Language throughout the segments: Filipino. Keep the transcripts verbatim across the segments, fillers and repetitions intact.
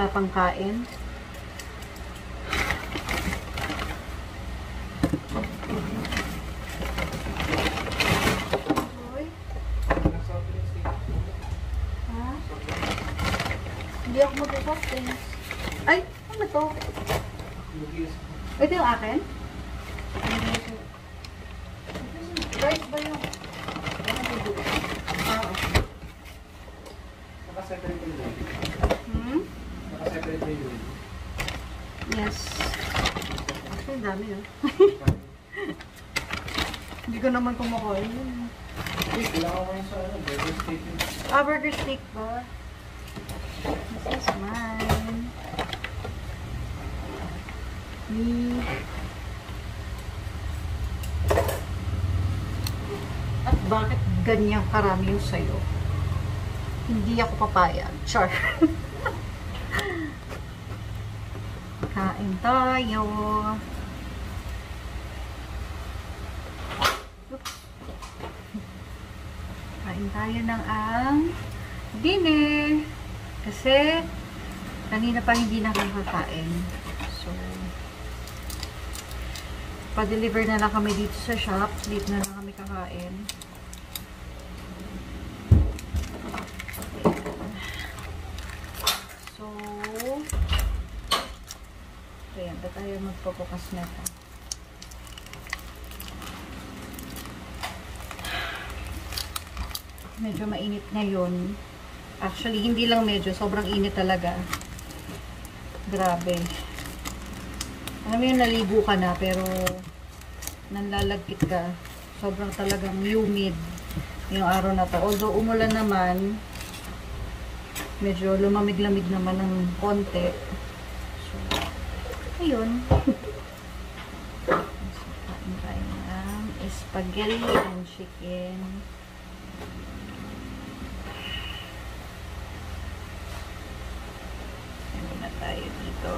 wala pang kain. Uy. Ha? Hindi ako mag-soft drinks. Ay, ano to? Ito yung akin? Rice ba yung? Ah, okay. Naka-separate yun. Hmm? Naka-separate yun. Yes. Actually, dami yun. Hindi ko naman kumakain yun. Kailangan ko yun sa ano, burger steak yun. Ah, burger steak ba? This is mine. Me. At bakit ganyan karami yung sayo? Hindi ako papayag. Char. Kain tayo. Oops. Kain tayo ng ang dinner. Kasi kanina pa hindi nakakakain. So, pa-deliver na lang kami dito sa shop. Dito na lang kami kakain. So, ayan, ba tayo magpapukas na ito? Medyo mainit ngayon. Actually, hindi lang medyo. Sobrang init talaga. Grabe. Alam mo yung naligo ka na, pero nanlalagkit ka. Sobrang talagang humid yung araw na to. Although umulan naman, medyo lumamig-lamig naman ng konti. So, ayun. So, kain tayo ng spaghetti and chicken. Ano na tayo dito.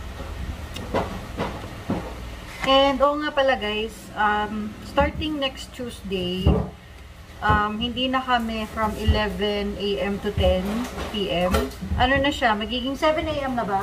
And, oo nga pala guys, um, starting next Tuesday, um, hindi na kami from eleven A M to ten P M Ano na siya? Magiging seven A M na ba?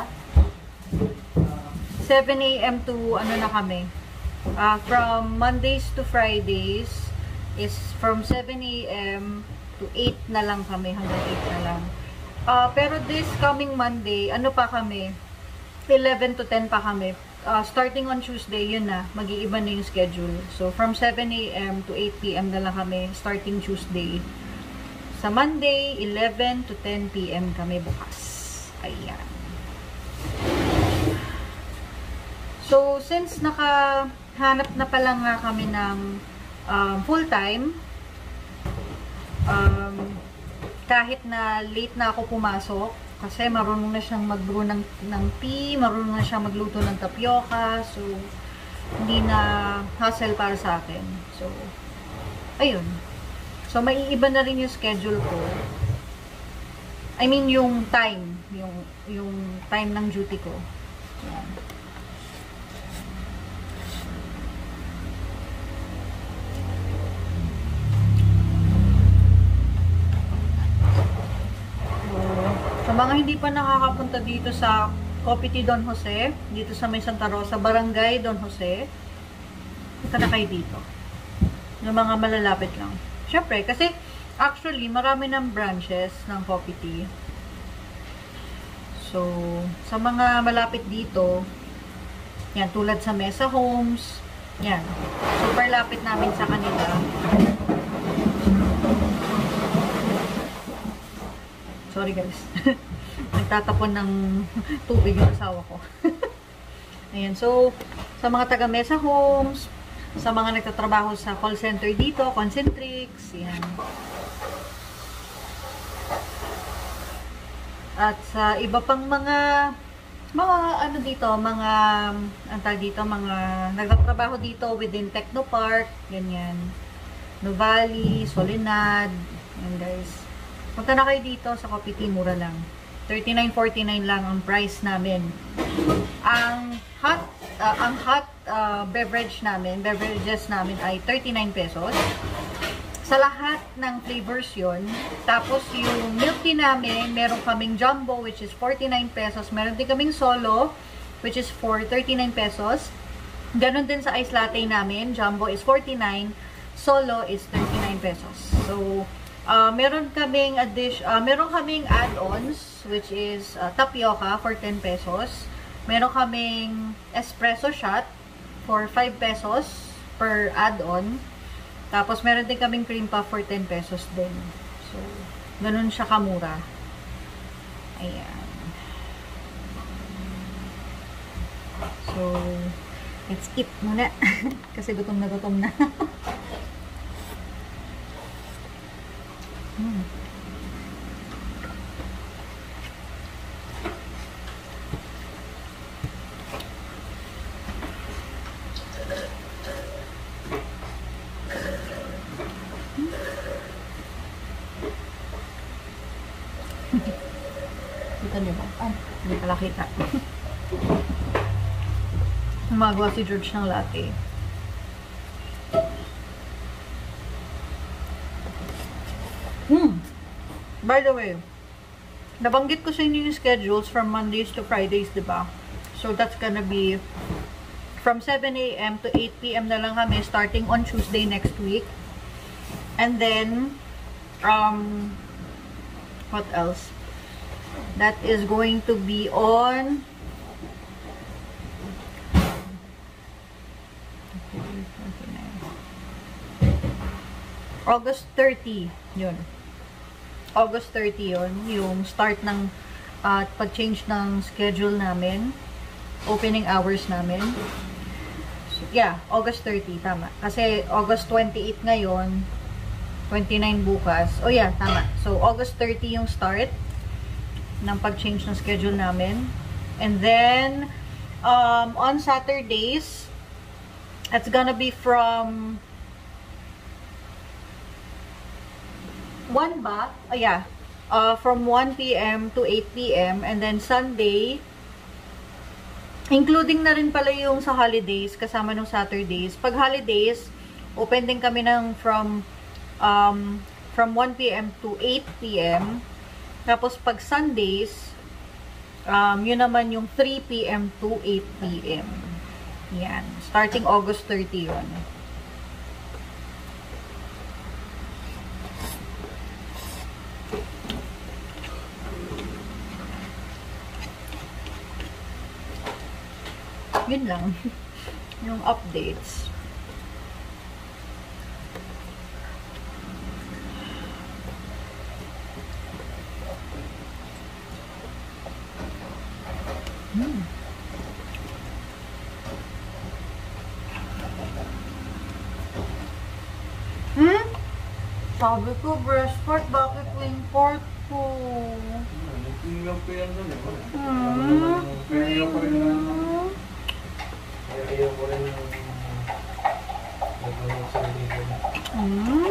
seven A M to ano na kami? Uh, from Mondays to Fridays is from seven A M to eight na lang kami. Hanggang eight na lang. Uh, pero this coming Monday, ano pa kami? eleven to ten pa kami. Uh, starting on Tuesday, yun na. Mag-iiba na yung schedule. So, from seven A M to eight P M na lang kami starting Tuesday. Sa Monday, eleven to ten P M kami bukas. Ayan. So, since nakahanap na pala nga kami ng um, full-time, um, kahit na late na ako pumasok, kasi marunong na siyang mag-brew ng, ng tea, marunong na siyang magluto ng tapioca, so, hindi na hassle para sa akin. So, ayun. So, maiiba na rin yung schedule ko. I mean, yung time, yung, yung time ng duty ko. Yan. Sa mga hindi pa nakakapunta dito sa Coffee Tea Don Jose, dito sa may Santa Rosa, Barangay Don Jose, punta na kayo dito. Yung mga malalapit lang. Siyempre, kasi actually, marami ng branches ng Coffee Tea. So, sa mga malapit dito, yan, tulad sa Mesa Homes, yan, super lapit namin sa kanila. Sorry guys. Nagtatapon ng tubig yung asawa ko. Ayan. So, sa mga taga Mesa Homes, sa mga nagtatrabaho sa call center dito, Concentrix, yan. At sa iba pang mga mga ano dito, mga antay dito, mga nagtatrabaho dito within Technopark, ganyan. Nuvali, Soledad, yan guys. Punta na kayo dito sa Coffee Tea, mura lang. thirty-nine forty-nine lang ang price namin. Ang hot uh, ang hot uh, beverage namin, beverages namin ay thirty-nine pesos. Sa lahat ng flavors yon. Tapos yung milk tea namin, meron kaming jumbo which is forty-nine pesos. Meron din kaming solo which is for thirty-nine pesos. Ganon din sa ice latte namin. Jumbo is forty-nine, solo is thirty-nine pesos. So, uh, meron kaming addition, uh, meron kaming add-ons which is uh, tapioca for ten pesos. Meron kaming espresso shot for five pesos per add-on. Tapos, meron din kaming cream puff for ten pesos din. So, ganun siya kamura. Ayan. So, let's eat muna. Kasi gutom na gutom na. hmm. Kita niyo ba? Ah, hindi pala kita. Gumagawa si George ng latte. Hmm. By the way, nabanggit ko sa inyo yung schedules from Mondays to Fridays, diba? So, that's gonna be from seven A M to eight P M na lang kami starting on Tuesday next week. And then, um, what else? That is going to be on August thirtieth. Yun. August thirtieth yun. Yung start ng uh, pag-change ng schedule namin. Opening hours namin. So, yeah, August thirtieth. Tama. Kasi August twenty-eight ngayon. twenty-nine bukas. Oh yeah, tama. So, August thirtieth yung start ng pag-change ng schedule namin. And then, um, on Saturdays, it's gonna be from one ba? Oh yeah. Uh, from one P M to eight P M And then Sunday, including na rin pala yung sa holidays, kasama ng Saturdays. Pag holidays, open din kami ng from um, from one P M to eight P M Tapos pag Sundays, um, yun naman yung three P M to eight P M Yan. Starting August thirtieth yun. Yun lang. Yung updates. Hmm. Hmm? Sabi ko, breast part, bakit wing part ko? Naging lang po yan doon eh. Hmm? Kaya ayaw ko rin na... Kaya ayaw ko rin na... Nagmamag sa dito. Hmm?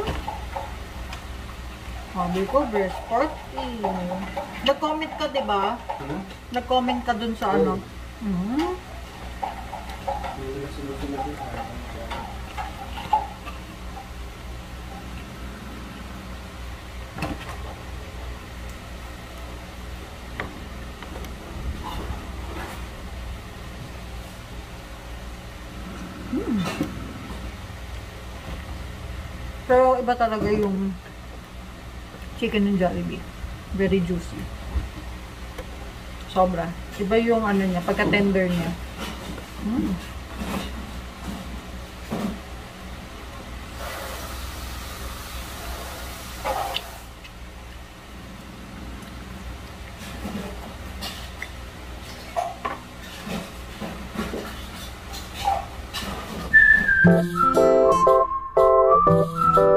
Sabi ko, breast part eh. Nag-comment ka, diba? Ano? Nag-comment ka dun sa ano? Hmm? Hindi na sunod-sunod yun. Hmm. Pero iba talaga yung chicken ng Jollibee. Very juicy. Sobra. Iba yung ano niya, pagka-tender niya. Hmm.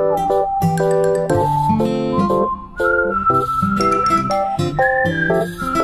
Thank you.